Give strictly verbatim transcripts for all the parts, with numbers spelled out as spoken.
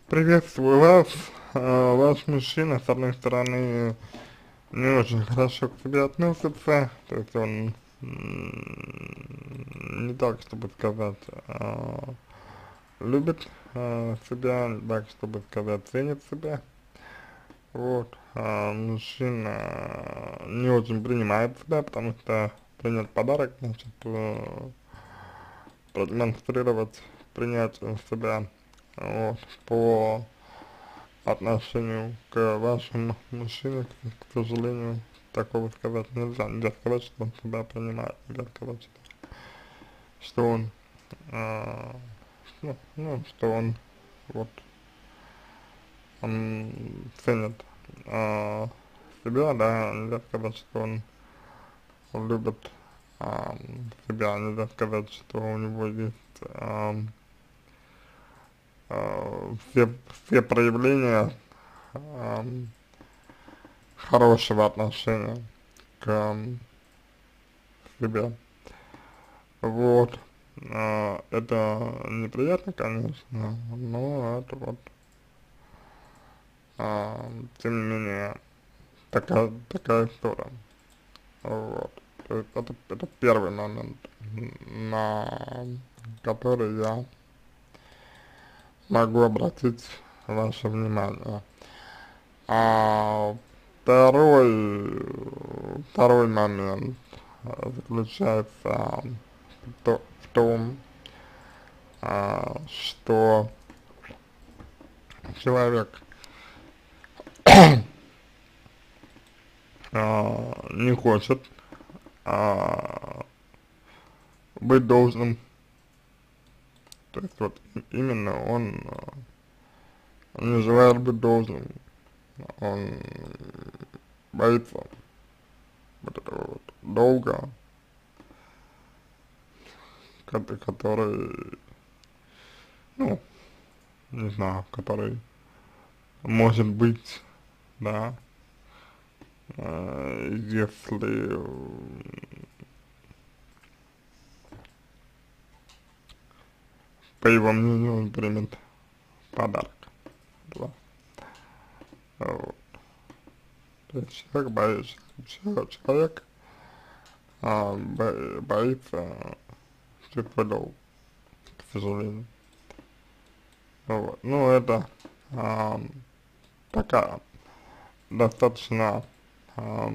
Приветствую вас. А, Ваш мужчина, с одной стороны, не очень хорошо к себе относится, то есть он м, не так, чтобы сказать, а, любит а, себя, не так, чтобы сказать, ценит себя. Вот. А мужчина не очень принимает себя, потому что принять подарок, значит, э, продемонстрировать принятие себя, вот, по отношению к вашему мужчине, к, к сожалению, такого сказать нельзя. Нельзя сказать, что он себя принимает, нельзя сказать, что, что он, а, ну, ну, что он, вот, он ценит а, себя, да, нельзя сказать, что он, он любит а, себя, нельзя сказать, что у него есть а, а, все, все проявления а, хорошего отношения к ам, себе. Вот. А, это неприятно, конечно, но это вот, а, тем не менее, такая, такая история. Вот. То есть это, это первый момент, м, на который я могу обратить ваше внимание. А второй, второй момент а, заключается в, то- в том, а, что человек а, не хочет а, быть должным, то есть вот именно он а, не желает быть должным, он боится вот этого вот долга, ко- который, ну, не знаю, который может быть, да, а, если, по его мнению, он примет подарок, да. Вот. То есть человек боится, человек а, бо- боится чувствовать долг, к сожалению. Вот. Ну, это а, такая достаточно а,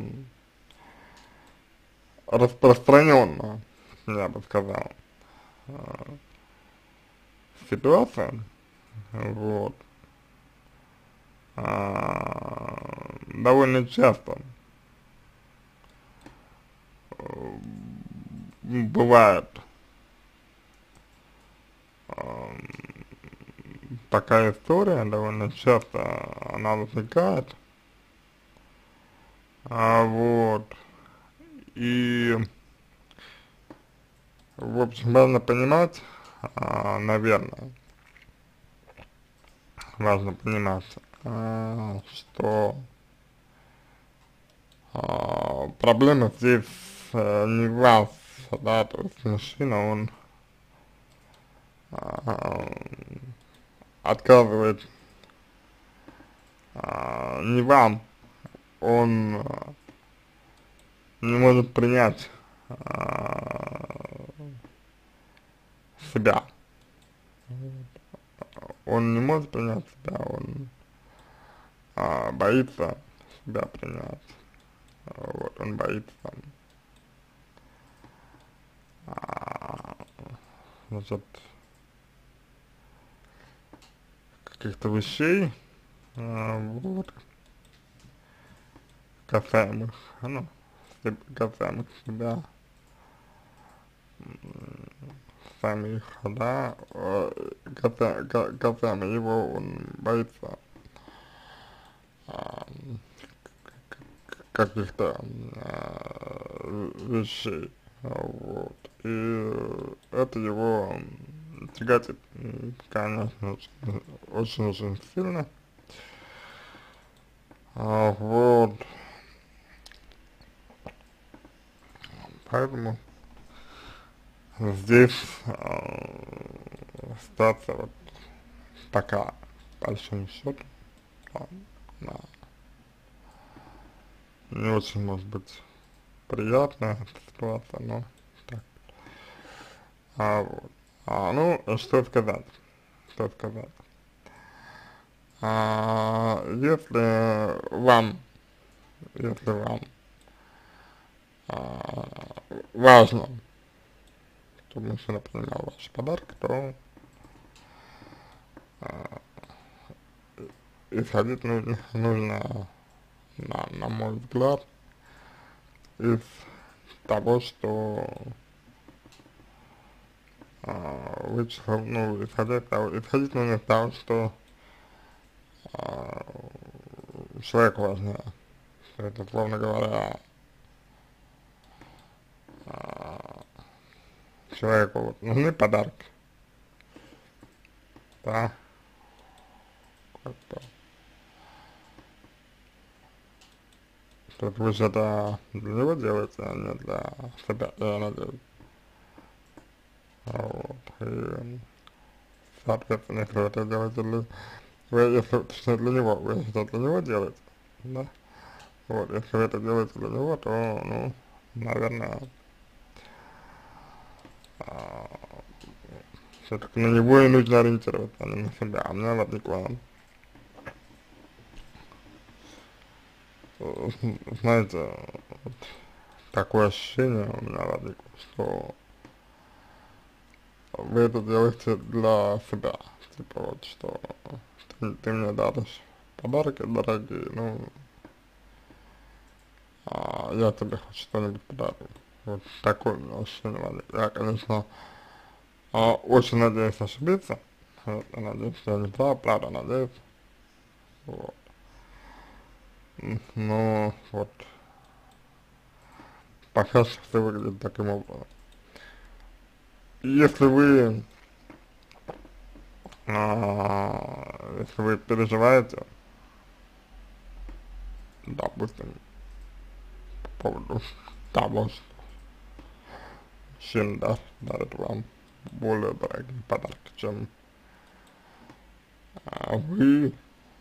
распространенная, я бы сказал, а, ситуация, вот, а, довольно часто м, бывает а, такая история, довольно часто она возникает, а, вот, и, в общем, важно понимать, а, наверное, важно понимать, а, что а, проблема здесь а, не в вас, да, то есть мужчина, он а, отказывает а, не вам, он а, не может принять а, себя, он не может принять себя, он а, боится себя принять, а, вот, он боится а, значит, каких-то вещей, а, вот, касаемых, ну, се- касаемых себя, самих, да, э, каса- ка- касаемо его, он боится а, каких-то а, вещей, вот, и это его тяготит, м, конечно, очень-очень сильно, а, вот, поэтому здесь а, ситуация вот такая. большому счету, да, да, не очень может быть приятная эта ситуация, но так. А, вот. А, ну, что сказать, что сказать. А, если вам, если вам а, важно, чтобы мужчина принимал ваши подарки, то а, исходить нужно, нужно на, на мой взгляд, из того, что а, вычислил, ну, исходя из того, исходить нужно из того, что а, человеку важнее. Это, словно говоря, а, человеку вот нужны подарки, да, как-то, то есть вы же это для него делаете, а не для себя, я надеюсь. А вот, и, соответственно, если вы это делаете для, вы, если, точнее, для него, вы это для него делаете, да, вот, если вы это делаете для него, то, ну, наверное, а, все-таки на него и нужно ориентироваться, а не на себя. А мне возникло, э, знаете, вот такое ощущение у меня возникло, что вы это делаете для себя. Типа вот, что ты, ты мне даришь подарки дорогие, ну, а я тебе хоть что-нибудь подарю. Вот такое у меня ощущение возникло. Я, конечно, а, очень надеюсь ошибиться. Вот, я надеюсь, что я не прав, правда надеюсь. Вот. Но вот пока что все выглядит таким образом. Если вы, а, если вы переживаете, допустим, по поводу того, что мужчина да, дарит вам более дорогие подарки, чем а, вы,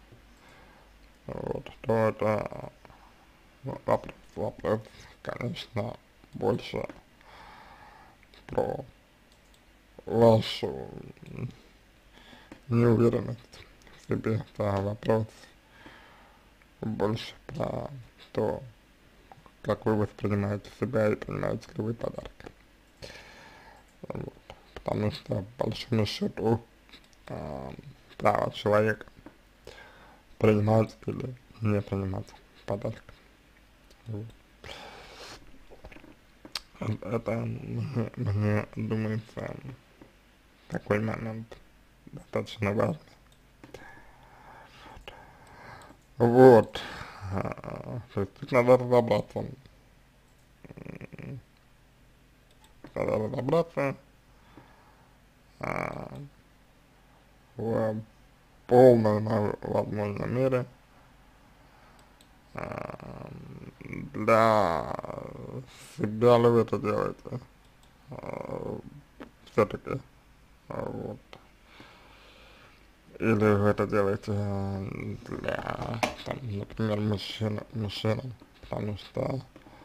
вот, то это вопрос, вопрос, конечно, больше про вашу неуверенность в себе, это вопрос больше про то, как вы воспринимаете себя и принимаете ли вы подарки. Вот. Потому что, по большому счету, э, право человека принимать или не принимать подарки. Вот. Это, мне, мне думается, такой момент достаточно важный. Вот. А, то есть тут надо разобраться. Надо разобраться а, в полной, возможной мере а, для себя ли вы это делаете, а, все-таки, а, вот, или вы это делаете для, там, например, мужчин, мужчинам, потому что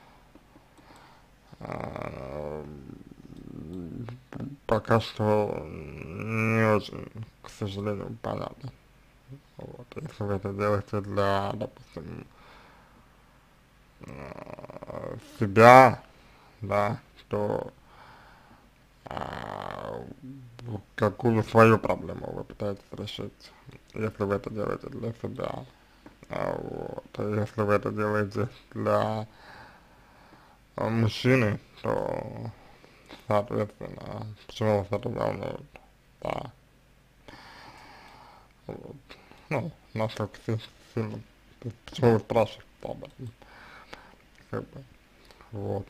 а, пока что не очень, к сожалению, понятно. Вот, если вы это делаете для, допустим, э, себя, да, то а, какую свою проблему вы пытаетесь решить, если вы это делаете для себя. А, вот, а если вы это делаете для а, мужчины, то, соответственно, почему вас это волнует, да, вот, ну, насколько си- сильно, то есть почему вы спрашиваете об этом, как бы, вот.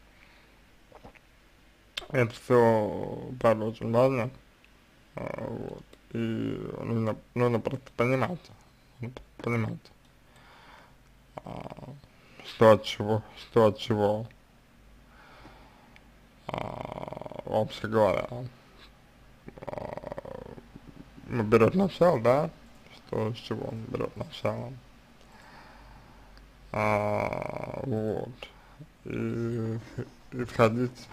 Это все, правда, очень важно, а, вот, и нужно, нужно просто понимать, вот, понимать, а, что от чего, что от чего, а, вообще говоря, а, ну, берет начало, да, то, с чего он берет начало. А, вот. И исходить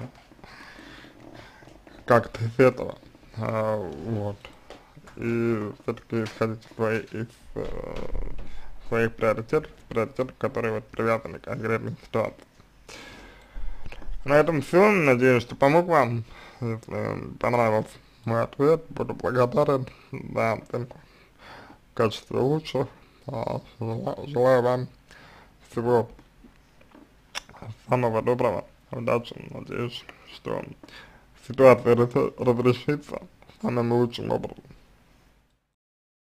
как-то из этого. А, вот. И все-таки исходить из своих, из, э, своих приоритетов, приоритетов, которые вот привязаны к конкретной ситуации. На этом все. Надеюсь, что помог вам. Если понравился мой ответ, буду благодарен за оценку в качестве лучше. А, желаю, желаю вам всего самого доброго, удачи. Надеюсь, что ситуация раз- разрешится самым лучшим образом.